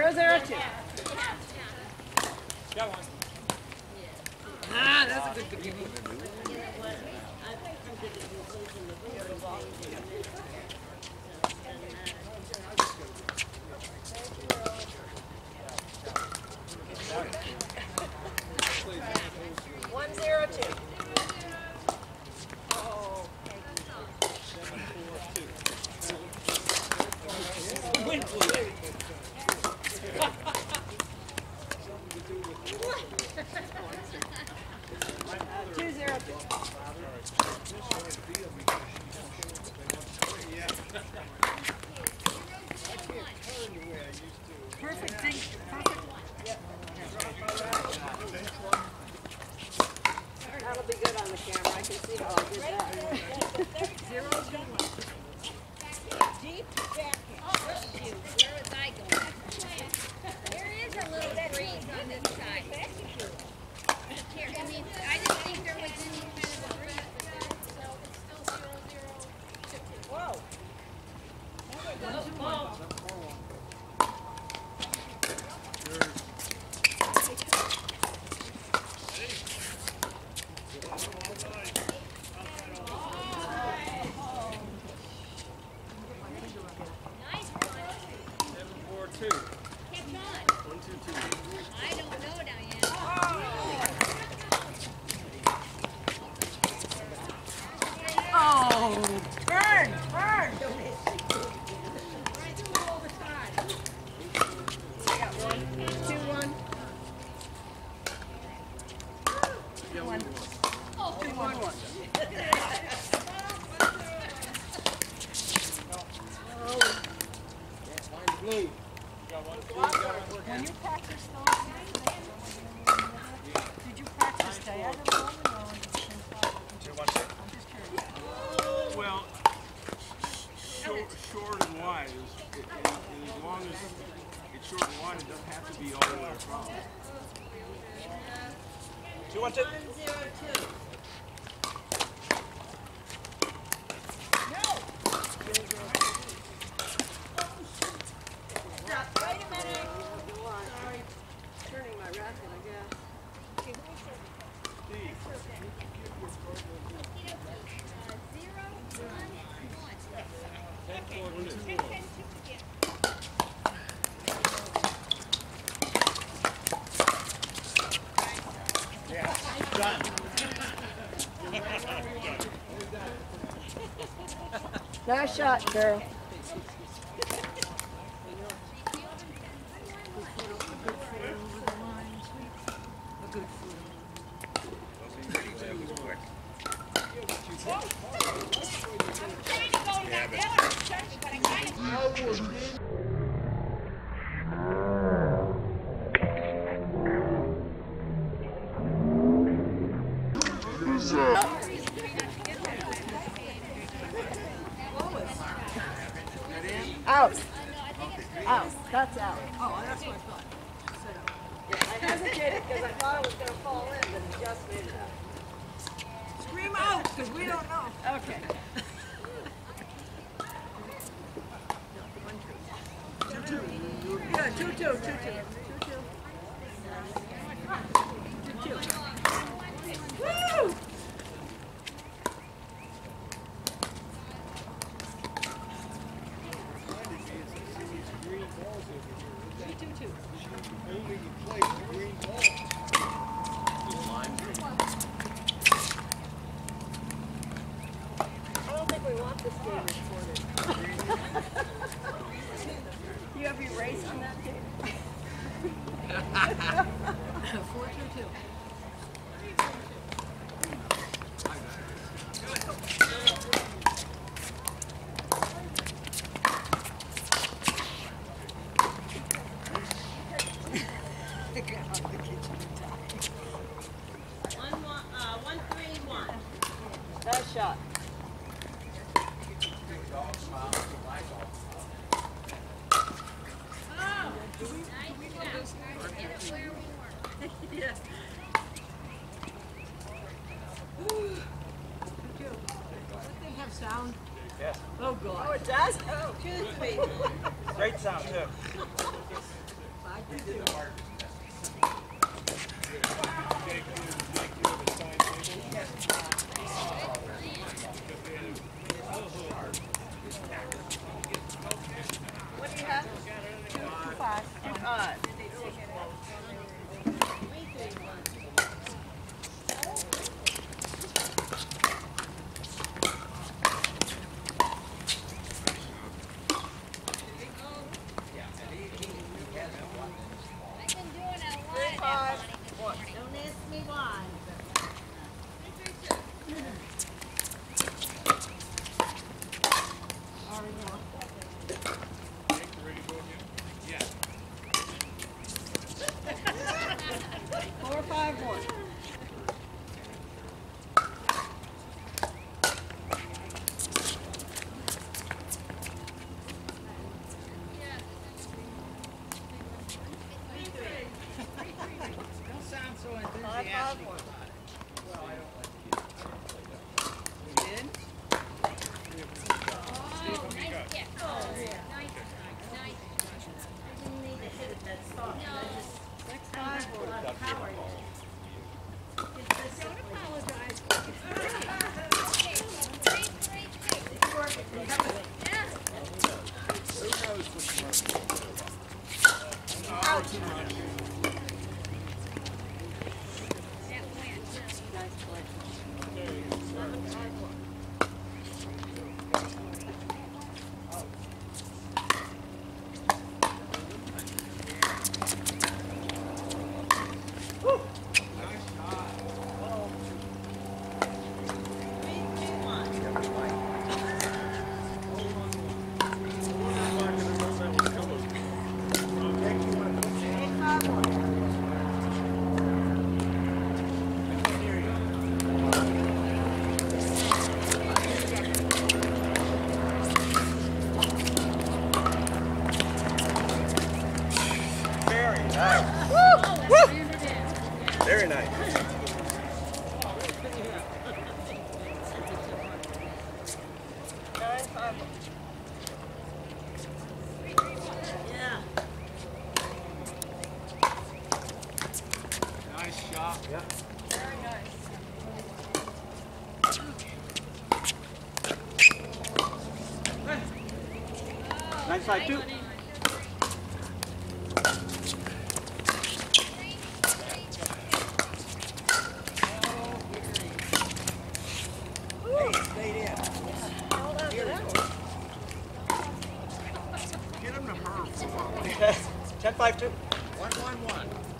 0-0-2. Got one. Ah, that's a good beginning. Perfect thing. Perfect. That'll be good on the camera. I can see how I did that. 0-2-1. Deep back. Where was I going? There is a little breeze on this side. Here, I mean, I didn't think there was any kind of a breeze, but it's still 0-0-2. Whoa. Nice one. 7-4-2. Catch on. 1-2-2. I don't know, Diane. Oh, burn, burn. I got 1-2-1. 2-1. 2-1-1. Blue. When you practice those, did you practice diagonal or I'm just curious. Well, short and wide is, and as long as it's short and wide, it doesn't have to be all the way across. 2-1-2. 1-0-2. Wait a minute. Sorry. Turning my racket, I guess. Steve. 10-4-2. Done. Nice shot, girl. Out. Out. That's out. Oh, that's what I thought. I hesitated because I thought it was going to fall in, but it just made it out. Scream out, because we don't know. Okay. Yeah, 2-2, 2-2. 2-2. Woo! I don't think we want this game recorded. You have your race on that too? 4-2-2. Nice shot. Yes. Does that thing have sound? Yes. Oh, God. Oh, it does? Oh, 2-3. Great sound, too. What do you have? 2-5. 2-5. I've been doing a lot of that this morning. Don't ask me why. Yeah. 4-5-1. Don't sound so 5-5-1. enthusiastic. In. Oh, nice kick. Oh, nice, nice. I didn't need to hit it that soft. No. I just 6-5-1. a lot of power. Don't apologize. Okay, 3-3-2. Yeah. Who knows what's wrong? That wins. Nice play. 11-5-1. Very nice. Very nice. 9-5-1. Yeah. Nice shot. Yeah. Very nice. Nice side too. Hold on to that one. Get him to her for a while. 10-5-2. 1-1-1.